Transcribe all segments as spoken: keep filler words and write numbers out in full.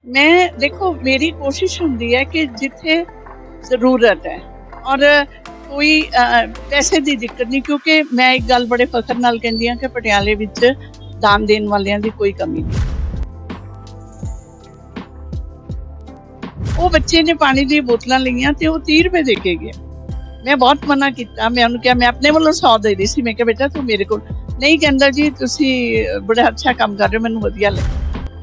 मैं देखो मेरी कोशिश होंदी है कि जिथे ज़रूरत है और कोई अ, पैसे दी दिक्कत नहीं, क्योंकि मैं एक गल बड़े फखर नाल कहंदी हां कि पटियाले विच दान देण वालियां दी कोई कमी नहीं। ਉਹ ਬੱਚੇ ਨੇ ਪਾਣੀ ਦੀਆਂ ਬੋਤਲਾਂ ਲਈਆਂ ਤੇ ਉਹ तीस ਰੁਪਏ ਦੇ ਕੇ ਗਿਆ। ਮੈਂ ਬਹੁਤ ਮਨਾ ਕੀਤਾ, ਮੈਂ ਉਹਨੂੰ ਕਿਹਾ, ਮੈਂ ਆਪਣੇ ਵੱਲੋਂ सौ ਦੇ ਰਹੀ ਸੀ, ਮੈਂ ਕਿਹਾ ਬੇਟਾ ਤੂੰ ਮੇਰੇ ਕੋਲ ਨਹੀਂ। ਕਹਿੰਦਾ ਜੀ ਤੁਸੀਂ ਬੜਾ ਅੱਛਾ ਕੰਮ ਕਰ ਰਹੇ ਹੋ, ਮੈਨੂੰ ਵਧੀਆ ਲੱਗਾ।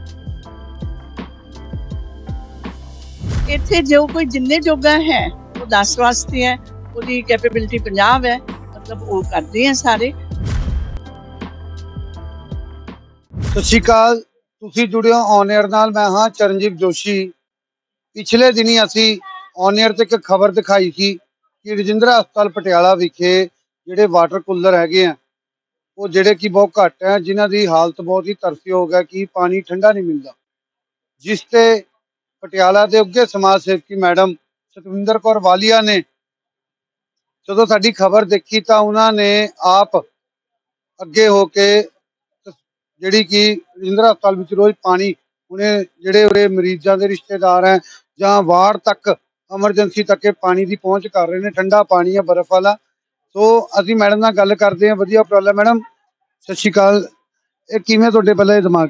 ਇੱਥੇ ਜੋ ਕੋਈ ਜਿੰਨੇ ਜੋਗਾ ਹੈ ਉਹ दस ਵਾਸਤੇ ਹੈ, ਉਹਦੀ ਕੈਪੇਬਿਲਿਟੀ पचास ਹੈ, ਮਤਲਬ ਉਹ ਕਰਦੇ ਆ ਸਾਰੇ। ਸਤਿ ਸ਼੍ਰੀ ਅਕਾਲ, ਤੁਸੀਂ ਜੁੜੇ ਹੋ ਔਨ 에ਅਰ ਨਾਲ। ਮੈਂ ਹਾਂ ਚਰਨਜੀਤ ਜੋਸ਼ੀ। ਪਿਛਲੇ ਦਿਨੀ ਅਸੀਂ ਔਨ 에ਅਰ ਤੇ ਇੱਕ ਖਬਰ ਦਿਖਾਈ ਸੀ ਕਿ ਰਜਿੰਦਰਾ ਹਸਪਤਾਲ ਪਟਿਆਲਾ ਵਿਖੇ ਜਿਹੜੇ ਵਾਟਰ ਕੂਲਰ ਹੈਗੇ ਆ ਉਹ ਜਿਹੜੇ ਕਿ ਬਹੁਤ ਘੱਟ ਹੈ, ਜਿਨ੍ਹਾਂ ਦੀ ਹਾਲਤ ਬਹੁਤ ਹੀ ਤਰਸਯੋਗ ਹੈ ਕਿ ਪਾਣੀ ਠੰਡਾ ਨਹੀਂ ਮਿਲਦਾ, ਜਿਸ ਤੇ ਪਟਿਆਲਾ ਦੇ ਉੱਘੇ ਸਮਾਜ ਸੇਵਕੀ ਮੈਡਮ ਸਤਵਿੰਦਰ ਕੌਰ ਵਾਲੀਆ ਨੇ ਜਦੋਂ ਸਾਡੀ ਖਬਰ ਦੇਖੀ ਤਾਂ ਉਹਨਾਂ ਨੇ ਆਪ ਅੱਗੇ ਹੋ ਕੇ ਜਿਹੜੀ ਕਿ ਰਜਿੰਦਰਾ ਹਸਪਤਾਲ ਵਿੱਚ ਰੋਜ਼ ਪਾਣੀ ਉਹਨੇ ਜਿਹੜੇ ਉਹਦੇ ਮਰੀਜ਼ਾਂ ਦੇ ਰਿਸ਼ਤੇਦਾਰ ਹੈ ਜਾਂ ਵਾਰਡ ਤੱਕ ਐਮਰਜੈਂਸੀ ਤੱਕ ਇਹ ਪਾਣੀ ਦੀ ਪਹੁੰਚ ਕਰ ਰਹੇ ਨੇ। ਠੰਡਾ ਪਾਣੀ ਹੈ, ਬਰਫ਼ ਵਾਲਾ। ਸੋ ਅਸੀਂ ਮੈਡਮ ਨਾਲ ਗੱਲ ਕਰਦੇ ਹਾਂ। ਵਧੀਆ ਉਪਰਾਲਾ ਮੈਡਮ, ਸਤਿ ਸ਼੍ਰੀ ਅਕਾਲ। ਇਹ ਕਿਵੇਂ ਤੁਹਾਡੇ ਪਹਿਲਾਂ ਦਿਮਾਗ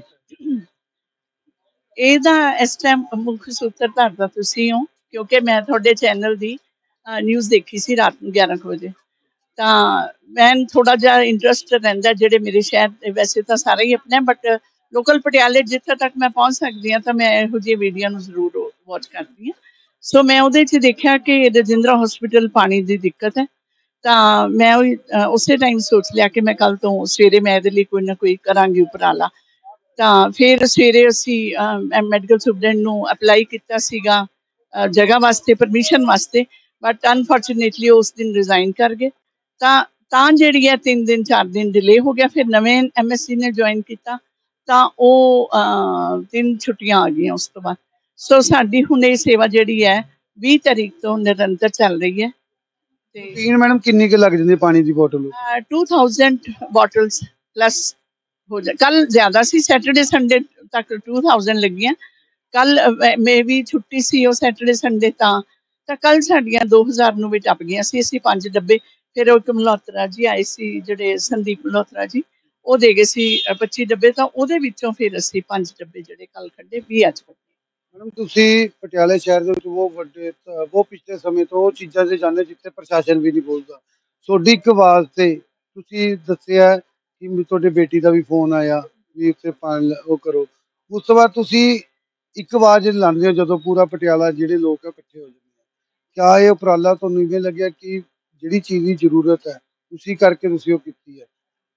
ਇਹਦਾ ਇਸ ਟਾਈਮ ਮੁੱਖ ਸੂਤਰਧਾਰ ਤਾਂ ਤੁਸੀਂ ਹੋ, ਕਿਉਂਕਿ ਮੈਂ ਤੁਹਾਡੇ ਚੈਨਲ ਦੀ ਨਿਊਜ਼ ਦੇਖੀ ਸੀ ਰਾਤ ਨੂੰ ਗਿਆਰਾਂ ਕੁ ਵਜੇ। ਤਾਂ ਮੈਂ ਥੋੜਾ ਜਿਹਾ ਇੰਟਰਸਟ ਰਹਿੰਦਾ ਜਿਹੜੇ ਮੇਰੇ ਸ਼ਹਿਰ, ਵੈਸੇ ਤਾਂ ਸਾਰੇ ਹੀ ਆਪਣੇ, ਬਟ ਲੋਕਲ ਪਟਿਆਲੇ ਜਿੱਥੇ ਤੱਕ ਮੈਂ ਪਹੁੰਚ ਸਕਦੀ ਹਾਂ ਤਾਂ ਮੈਂ ਇਹੋ ਜਿਹੀ ਵੀਡੀਓ ਨੂੰ ਜ਼ਰੂਰ ਵਾਚ ਕਰਦੀ ਹਾਂ। ਸੋ ਮੈਂ ਉਹਦੇ 'ਚ ਦੇਖਿਆ ਕਿ ਰਜਿੰਦਰਾ ਹਸਪੀਟਲ ਪਾਣੀ ਦੀ ਦਿੱਕਤ ਹੈ। ਤਾਂ ਮੈਂ ਉਹ ਉਸੇ ਟਾਈਮ ਸੋਚ ਲਿਆ ਕਿ ਮੈਂ ਕੱਲ ਤੋਂ ਸਵੇਰੇ ਮੈਂ ਇਹਦੇ ਲਈ ਕੋਈ ਨਾ ਕੋਈ ਕਰਾਂਗੀ ਉਪਰਾਲਾ। ਤਾਂ ਫਿਰ ਸਵੇਰੇ ਅਸੀਂ ਮੈਡੀਕਲ ਸੁਪਰਡੈਂਟ ਨੂੰ ਅਪਲਾਈ ਕੀਤਾ ਸੀਗਾ ਜਗ੍ਹਾ ਵਾਸਤੇ, ਪਰਮਿਸ਼ਨ ਵਾਸਤੇ, ਬਟ ਅਨਫੋਰਚੂਨੇਟਲੀ ਉਸ ਦਿਨ ਰਿਜ਼ਾਈਨ ਕਰ ਗਏ। ਤਾਂ ਤਾਂ ਜਿਹੜੀ ਹੈ ਤਿੰਨ ਦਿਨ ਚਾਰ ਦਿਨ ਡਿਲੇ ਹੋ ਗਿਆ। ਫਿਰ ਨਵੇਂ ਐਮ ਐਸ ਸੀ ਨੇ ਜੁਆਇਨ ਕੀਤਾ ਤਾਂ ਉਹ ਤਿੰਨ ਛੁੱਟੀਆਂ ਆ ਗਈਆਂ ਉਸ ਤੋਂ ਬਾਅਦ। ਸੋ ਸਾਡੀ ਹੁਣ ਇਹ ਸੇਵਾ ਜਿਹੜੀ ਹੈ ਵੀਹ ਤਾਰੀਖ ਤੋਂ ਨਿਰੰਤਰ ਚੱਲ ਰਹੀ ਹੈ। ਤੇ ਮੈਡਮ ਕਿੰਨੀ ਕੁ ਲੱਗ ਜਾਂਦੀ ਪਾਣੀ ਦੀ bottle? Two thousand bottles plus ਹੋ ਜਾ। ਕੱਲ ਜ਼ਿਆਦਾ ਸੀ, ਸੈਟਰਡੇ ਸੰਡੇ ਤੱਕ ਟੂ थाउजेंड ਲੱਗੀਆਂ। ਕੱਲ ਮੇ ਵੀ ਛੁੱਟੀ ਸੀ ਉਹ ਸੈਟਰਡੇ ਸੰਡੇ, ਤਾਂ ਤਾਂ ਕੱਲ ਸਾਡੀਆਂ ਦੋ ਹਜ਼ਾਰ ਨੂੰ ਵੀ ਟੱਪ ਗਈਆਂ ਸੀ। ਅਸੀਂ ਪੰਜ ਡੱਬੇ, ਫਿਰ ਉਹ ਇੱਕ ਮਲਹੋਤਰਾ ਜੀ ਆਏ ਸੀ ਜਿਹੜੇ ਸੰਦੀਪ ਮਲਹੋਤਰਾ ਜੀ, ਉਹ ਦੇ ਗਏ ਸੀ ਪੱਚੀ ਡੱਬੇ। ਤਾਂ ਉਹਦੇ ਵਿੱਚੋਂ ਫਿਰ ਅਸੀਂ ਪੰਜ ਡੱਬੇ ਜਿਹੜੇ ਕੱਲ ਕੱਢੇ, ਵੀਹ ਅੱਜ ਕੱਢੇ। ਮੈਡਮ ਤੁਸੀਂ ਪਟਿਆਲੇ ਸ਼ਹਿਰ ਦੇ ਵਿੱਚ ਬਹੁਤ ਵੱਡੇ ਬਹੁਤ ਪਿਛਲੇ ਸਮੇਂ ਤੋਂ ਉਹ ਚੀਜ਼ਾਂ ਤੇ ਜਾਂਦੇ ਜਿੱਥੇ ਪ੍ਰਸ਼ਾਸਨ ਵੀ ਨਹੀਂ ਬੋਲਦਾ। ਤੁਹਾਡੀ ਇੱਕ ਆਵਾਜ਼ ਤੇ ਤੁਸੀਂ ਦੱਸਿਆ ਕਿ ਤੁਹਾਡੇ ਬੇਟੀ ਦਾ ਵੀ ਫੋਨ ਆਇਆ ਵੀ ਉੱਥੇ ਪਾਣੀ ਉਹ ਕਰੋ। ਉਸ ਤੋਂ ਬਾਅਦ ਤੁਸੀਂ ਇੱਕ ਆਵਾਜ਼ ਲਾਉਂਦੇ ਹੋ ਜਦੋਂ ਪੂਰਾ ਪਟਿਆਲਾ ਜਿਹੜੇ ਲੋਕ ਆ ਇਕੱਠੇ ਹੋ ਜਾਂਦੇ ਆ। ਕਿਆ ਇਹ ਉਪਰਾਲਾ ਤੁਹਾਨੂੰ ਇਵੇਂ ਲੱਗਿਆ ਕਿ ਜਿਹੜੀ ਚੀਜ਼ ਦੀ ਜ਼ਰੂਰਤ ਹੈ ਉਸੇ ਕਰਕੇ ਤੁਸੀਂ ਉਹ ਕੀਤੀ ਹੈ?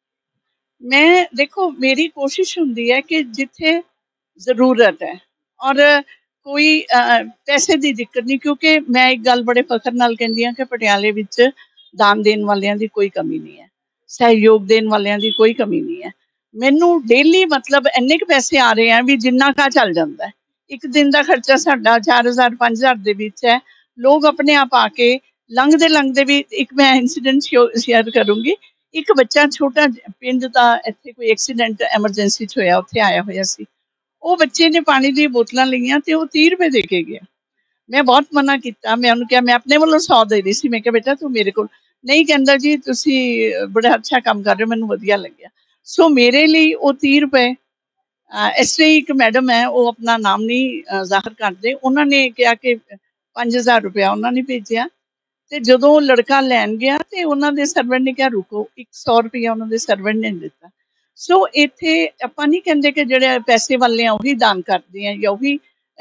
ਮੈਂ ਦੇਖੋ ਮੇਰੀ ਕੋਸ਼ਿਸ਼ ਹੁੰਦੀ ਹੈ ਕਿ ਜਿੱਥੇ ਜ਼ਰੂਰਤ ਹੈ ਔਰ ਕੋਈ ਪੈਸੇ ਦੀ ਦਿੱਕਤ ਨਹੀਂ, ਕਿਉਂਕਿ ਮੈਂ ਇੱਕ ਗੱਲ ਬੜੇ ਫਖਰ ਨਾਲ ਕਹਿੰਦੀ ਹਾਂ ਕਿ ਪਟਿਆਲੇ ਵਿੱਚ ਦਾਨ ਦੇਣ ਵਾਲਿਆਂ ਦੀ ਕੋਈ ਕਮੀ ਨਹੀਂ ਹੈ, ਸਹਿਯੋਗ ਦੇਣ ਵਾਲਿਆਂ ਦੀ ਕੋਈ ਕਮੀ ਨਹੀਂ ਹੈ। ਮੈਨੂੰ ਡੇਲੀ ਮਤਲਬ ਇੰਨੇ ਕੁ ਪੈਸੇ ਆ ਰਹੇ ਆ ਵੀ ਜਿੰਨਾ ਕਾ ਚੱਲ ਜਾਂਦਾ ਹੈ। ਇੱਕ ਦਿਨ ਦਾ ਖਰਚਾ ਸਾਡਾ ਚਾਰ ਹਜ਼ਾਰ ਪੰਜ ਹਜ਼ਾਰ ਦੇ ਵਿੱਚ ਹੈ। ਲੋਕ ਆਪਣੇ ਆਪ ਆ ਕੇ ਲੰਘਦੇ ਲੰਘਦੇ ਵੀ, ਇੱਕ ਮੈਂ ਇੰਸੀਡੈਂਟ ਸ਼ੇਅਰ ਕਰੂੰਗੀ। ਇੱਕ ਬੱਚਾ ਛੋਟਾ ਪਿੰਡ ਦਾ, ਇੱਥੇ ਕੋਈ ਐਕਸੀਡੈਂਟ ਐਮਰਜੈਂਸੀ 'ਚ ਹੋਇਆ, ਉੱਥੇ ਆਇਆ ਹੋਇਆ ਸੀ। ਉਹ ਬੱਚੇ ਨੇ ਪਾਣੀ ਦੀਆਂ ਬੋਤਲਾਂ ਲਈਆਂ ਤੇ ਉਹ तीस ਰੁਪਏ ਦੇ ਕੇ ਗਿਆ। ਮੈਂ ਬਹੁਤ ਮਨਾ ਕੀਤਾ, ਮੈਂ ਉਹਨੂੰ ਕਿਹਾ, ਮੈਂ ਆਪਣੇ ਵੱਲੋਂ सौ ਦੇ ਰਹੀ ਸੀ, ਮੈਂ ਕਿਹਾ ਬੇਟਾ ਤੂੰ ਮੇਰੇ ਕੋਲ ਨਹੀਂ। ਕਹਿੰਦਾ ਜੀ ਤੁਸੀਂ ਬੜਾ ਅੱਛਾ ਕੰਮ ਕਰ ਰਹੇ ਹੋ, ਮੈਨੂੰ ਵਧੀਆ ਲੱਗਿਆ। ਸੋ ਮੇਰੇ ਲਈ ਉਹ तीस ਰੁਪਏ, ਇਸ ਲਈ ਇੱਕ ਮੈਡਮ ਹੈ, ਉਹ ਆਪਣਾ ਨਾਮ ਨਹੀਂ ਜ਼ਾਹਰ ਕਰਦੇ, ਉਹਨਾਂ ਨੇ ਕਿਹਾ ਕਿ ਪੰਜ ਹਜ਼ਾਰ ਰੁਪਇਆ ਉਹਨਾਂ ਨੇ ਭੇਜਿਆ। ਤੇ ਜਦੋਂ ਉਹ ਲੜਕਾ ਲੈਣ ਗਿਆ ਤੇ ਉਹਨਾਂ ਦੇ ਸਰਵੈਂਟ ਨੇ ਕਿਹਾ ਰੁਕੋ, ਇੱਕ ਸੌ ਰੁਪਇਆ ਉਹਨਾਂ ਦੇ ਸਰਵੈਂਟ ਨੇ ਦਿੱਤਾ। ਸੋ ਇੱਥੇ ਆਪਾਂ ਨਹੀਂ ਕਹਿੰਦੇ ਕਿ ਜਿਹੜੇ ਪੈਸੇ ਵਾਲੇ ਆ ਉਹੀ ਦਾਨ ਕਰਦੇ ਆ ਜਾਂ ਉਹੀ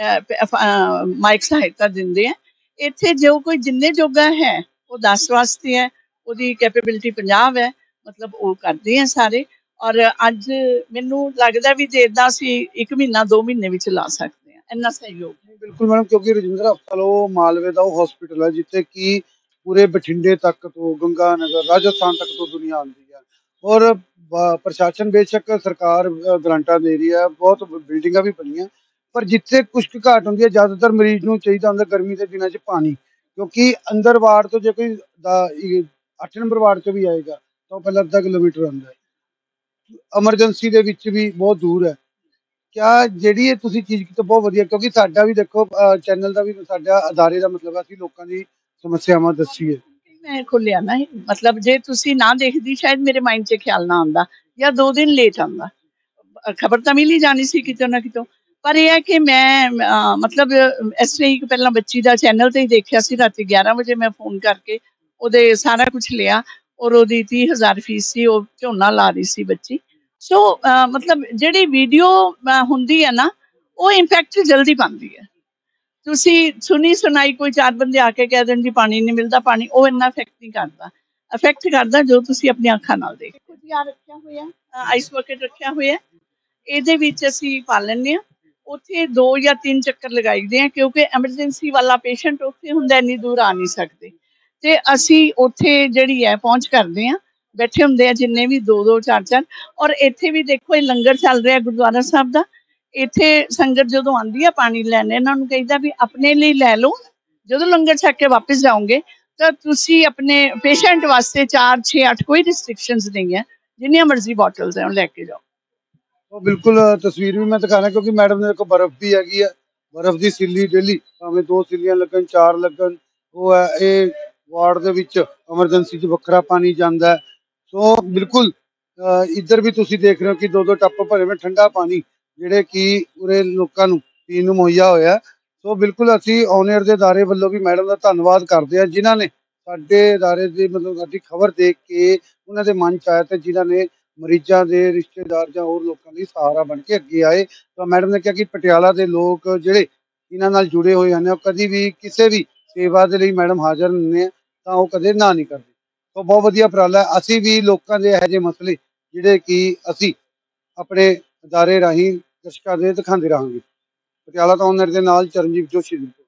ਮਾਇਕ ਸਹਾਇਤਾ ਦਿੰਦੇ ਆ। ਇੱਥੇ ਜੋ ਕੋਈ ਜਿੰਨੇ ਜੋਗਾ ਹੈ ਉਹ दस ਵਾਸਤੇ ਹੈ, ਉਹਦੀ ਕੈਪੇਬਿਲਿਟੀ पचास ਹੈ, ਮਤਲਬ ਉਹ ਕਰਦੇ ਆ ਸਾਰੇ। ਔਰ ਅੱਜ ਮੈਨੂੰ ਲੱਗਦਾ ਵੀ ਜੇ ਇੱਦਾਂ ਅਸੀਂ ਇੱਕ ਮਹੀਨਾ ਦੋ ਮਹੀਨੇ ਵਿੱਚ ਲਾ ਸਕਦੇ ਹਾਂ ਇੰਨਾ ਸਹਿਯੋਗ। ਬਿਲਕੁਲ ਮੈਡਮ, ਕਿਉਂਕਿ ਰਜਿੰਦਰਾ ਹਸਪਤਾਲ ਉਹ ਮਾਲਵੇ ਦਾ ਉਹ ਹਸਪੀਟਲ ਹੈ ਜਿੱਥੇ ਕਿ ਪੂਰੇ ਬਠਿੰਡੇ ਤੱਕ ਤੋਂ ਗੰਗਾ ਨਗਰ ਰਾਜਸਥਾਨ ਤੱਕ ਤੋਂ ਦੁਨੀਆ ਆਉਂਦੀ ਹੈ। ਔਰ ਪ੍ਰਸ਼ਾਸਨ ਬੇਸ਼ੱਕ ਸਰਕਾਰ ਗਰੰਟਾਂ ਦੇ ਰਹੀ ਹੈ, ਬਹੁਤ ਬਿਲਡਿੰਗਾਂ ਵੀ ਬਣੀਆਂ, ਪਰ ਜਿੱਥੇ ਕੁਛ ਕੁ ਘਾਟ ਹੁੰਦੀ ਹੈ ਜ਼ਿਆਦਾਤਰ ਮਰੀਜ਼ ਨੂੰ ਚਾਹੀਦਾ ਹੁੰਦਾ ਗਰਮੀ ਦੇ ਦਿਨਾਂ 'ਚ ਪਾਣੀ। ਕਿਉਂਕਿ ਅੰਦਰ ਵਾਰਡ ਤੋਂ ਜੇ ਕੋਈ ਅੱਠ ਨੰਬਰ ਵਾਰਡ 'ਚ ਵੀ ਆਏਗਾ ਤਾਂ ਉਹ ਪਹਿਲਾਂ ਅੱਧਾ ਕਿਲੋਮੀਟਰ ਆਉਂਦਾ ਹੈ, ਐਮਰਜੈਂਸੀ ਦੇ ਵਿੱਚ ਵੀ ਬਹੁਤ ਦੂਰ ਹੈ। ਕਿਆ ਜਿਹੜੀ ਇਹ ਤੁਸੀਂ ਚੀਜ਼ ਕੀਤੀ ਬਹੁਤ ਵਧੀਆ, ਕਿਉਂਕਿ ਸਾਡਾ ਵੀ ਦੇਖੋ ਚੈਨਲ ਦਾ ਵੀ ਸਾਡਾ ਅਦਾਰੇ ਦਾ ਮਤਲਬ ਹੈ ਅਸੀਂ ਲੋਕਾਂ ਦੀ ਸਮੱਸਿਆਵਾਂ ਦੱਸੀਏ। ਮੈਂ ਖੋਲਿਆ ਨਾ ਇਹ, ਮਤਲਬ ਜੇ ਤੁਸੀਂ ਨਾ ਦੇਖਦੀ ਸ਼ਾਇਦ ਮੇਰੇ ਮਾਈਂਡ 'ਚ ਖਿਆਲ ਨਾ ਆਉਂਦਾ ਜਾਂ ਦੋ ਦਿਨ ਲੇਟ ਆਉਂਦਾ। ਖਬਰ ਤਾਂ ਮਿਲ ਹੀ ਜਾਣੀ ਸੀ ਕਿਤੋਂ ਨਾ ਕਿਤੋਂ। ਪਰ ਇਹ ਹੈ ਕਿ ਮੈਂ ਅ, ਮਤਲਬ ਇਸ ਲਈ ਇੱਕ ਪਹਿਲਾਂ ਬੱਚੀ ਦਾ ਚੈਨਲ ਤੇ ਹੀ ਦੇਖਿਆ ਸੀ, ਰਾਤੀ ਗਿਆਰਾਂ ਵਜੇ ਮੈਂ ਫੋਨ ਕਰਕੇ ਉਹਦੇ ਸਾਰਾ ਕੁਝ ਲਿਆ, ਔਰ ਉਹਦੀ ਤੀਹ ਹਜ਼ਾਰ ਫੀਸ ਸੀ, ਉਹ ਝੋਨਾ ਲਾ ਰਹੀ ਸੀ ਬੱਚੀ। ਸੋ ਮਤਲਬ ਜਿਹੜੀ ਵੀਡੀਓ ਹੁੰਦੀ ਹੈ ਨਾ, ਉਹ ਇੰਪੈਕਟ ਜਲਦੀ ਪਾਉਂਦੀ ਹੈ। ਤੁਸੀਂ ਸੁਣੀ ਸੁਣਾਈ ਕੋਈ ਚਾਰ ਬੰਦੇ ਆ ਕੇ ਕਹਿ ਦੇਣ ਜੀ ਪਾਣੀ ਨਹੀਂ ਮਿਲਦਾ, ਪਾਣੀ ਉਹ ਇੰਨਾ ਇਫੈਕਟ ਨਹੀਂ ਕਰਦਾ। ਇਫੈਕਟ ਕਰਦਾ ਜੋ ਤੁਸੀਂ ਆਪਣੀਆਂ ਅੱਖਾਂ ਨਾਲ ਦੇਖੋ। ਦੇਖੋ ਜੀ ਆ ਰੱਖਿਆ ਹੋਇਆ ਆਈਸ ਬਕਟ ਰੱਖਿਆ ਹੋਇਆ, ਇਹਦੇ ਵਿੱਚ ਅਸੀਂ ਪਾ ਲੈਂਦੇ ਹਾਂ। ਉੱਥੇ ਦੋ ਜਾਂ ਤਿੰਨ ਚੱਕਰ ਲਗਾਈਦੇ ਆ, ਕਿਉਂਕਿ ਐਮਰਜੈਂਸੀ ਵਾਲਾ ਪੇਸ਼ੈਂਟ ਉੱਥੇ ਹੁੰਦਾ, ਇੰਨੀ ਦੂਰ ਆ ਨਹੀਂ ਸਕਦੇ। ਤੇ ਅਸੀਂ ਉੱਥੇ ਜਿਹੜੀ ਹੈ ਪਹੁੰਚ ਕਰਦੇ ਹਾਂ, ਬੈਠੇ ਹੁੰਦੇ ਆ ਜਿੰਨੇ ਵੀ ਦੋ ਦੋ ਚਾਰ ਚਾਰ। ਔਰ ਇੱਥੇ ਵੀ ਦੇਖੋ ਇਹ ਲੰਗਰ ਚੱਲ ਰਿਹਾ ਗੁਰਦੁਆਰਾ ਸਾਹਿਬ ਦਾ। ਇੱਥੇ ਸੰਗਤ ਜਦੋਂ ਆਉਂਦੀ ਆ ਪਾਣੀ ਲੈਣ, ਇਹਨਾਂ ਨੂੰ ਕਹੀਦਾ ਵੀ ਆਪਣੇ ਲਈ ਲੈ ਲਓ, ਜਦੋਂ ਲੰਗਰ ਛਕ ਕੇ ਵਾਪਸ ਜਾਓਗੇ ਤਾਂ ਤੁਸੀਂ ਆਪਣੇ ਪੇਸ਼ੈਂਟ ਵਾਸਤੇ ਚਾਰ ਛੇ ਅੱਠ ਕੋਈ ਰਿਸਟ੍ਰਿਕਸ਼ਨਸ ਨਹੀਂ ਹੈ, ਜਿੰਨੀਆਂ ਮਰਜ਼ੀ ਬੋਟਲਸ ਹੈ ਉਹ ਲੈ ਕੇ ਜਾਓ। ਉਹ ਬਿਲਕੁਲ ਤਸਵੀਰ ਵੀ ਮੈਂ ਦਿਖਾਣਾ, ਕਿਉਂਕਿ ਮੈਡਮ ਦੇ ਦੇਖੋ ਬਰਫ਼ ਵੀ ਹੈਗੀ ਆ, ਬਰਫ਼ ਦੀ ਸਿੱਲੀ ਡੇਲੀ ਭਾਵੇਂ ਦੋ ਸਿੱਲੀਆਂ ਲੱਗਣ ਚਾਰ ਲੱਗਣ, ਉਹ ਹੈ ਇਹ ਵਾਰਡ ਦੇ ਵਿੱਚ ਐਮਰਜੈਂਸੀ 'ਚ ਵੱਖਰਾ ਪਾਣੀ ਜਾਂਦਾ ਹੈ। ਸੋ ਬਿਲਕੁਲ ਇੱਧਰ ਵੀ ਤੁਸੀਂ ਦੇਖ ਰਹੇ ਹੋ ਕਿ ਦੋ ਦੋ ਟੱਪ ਭਰੇ ਹੋਏ ਠੰਡਾ ਪਾਣੀ ਜਿਹੜੇ ਕਿ ਉਰੇ ਲੋਕਾਂ ਨੂੰ ਪੀਣ ਨੂੰ ਮੁਹੱਈਆ ਹੋਇਆ। ਸੋ ਬਿਲਕੁਲ ਅਸੀਂ ਔਨ ਏਅਰ ਦੇ ਅਦਾਰੇ ਵੱਲੋਂ ਵੀ ਮੈਡਮ ਦਾ ਧੰਨਵਾਦ ਕਰਦੇ ਹਾਂ, ਜਿਨ੍ਹਾਂ ਨੇ ਸਾਡੇ ਅਦਾਰੇ ਦੀ ਮਤਲਬ ਸਾਡੀ ਖਬਰ ਦੇਖ ਕੇ ਉਹਨਾਂ ਦੇ ਮਨ 'ਚ ਆਇਆ ਤੇ ਜਿਨ੍ਹਾਂ ਨੇ ਮਰੀਜ਼ਾਂ ਦੇ ਰਿਸ਼ਤੇਦਾਰ ਜਾਂ ਹੋਰ ਲੋਕਾਂ ਲਈ ਸਹਾਰਾ ਬਣ ਕੇ ਅੱਗੇ ਆਏ। ਤਾਂ ਮੈਡਮ ਨੇ ਕਿਹਾ ਕਿ ਪਟਿਆਲਾ ਦੇ ਲੋਕ ਜਿਹੜੇ ਇਹਨਾਂ ਨਾਲ ਜੁੜੇ ਹੋਏ ਹਨ, ਉਹ ਕਦੀ ਵੀ ਕਿਸੇ ਵੀ ਸੇਵਾ ਦੇ ਲਈ ਮੈਡਮ ਹਾਜ਼ਰ ਨੇ ਤਾਂ ਉਹ ਕਦੇ ਨਾ ਨਹੀਂ ਕਰਦੇ। ਤਾਂ ਬਹੁਤ ਵਧੀਆ ਉਪਰਾਲਾ। ਅਸੀਂ ਵੀ ਲੋਕਾਂ ਦੇ ਇਹੋ ਜਿਹੇ ਮਸਲੇ ਜਿਹੜੇ ਕਿ ਅਸੀਂ ਆਪਣੇ ਅਦਾਰੇ ਰਾਹੀਂ ਦਰਸ਼ਕਾਂ ਦੇ ਦਿਖਾਉਂਦੇ ਰਹਾਂਗੇ। ਪਟਿਆਲਾ ਤੋਂ ਔਨ ਏਅਰ ਦੇ ਨਾਲ ਚਰਨਜੀਤ ਜੋਸ਼ੀ।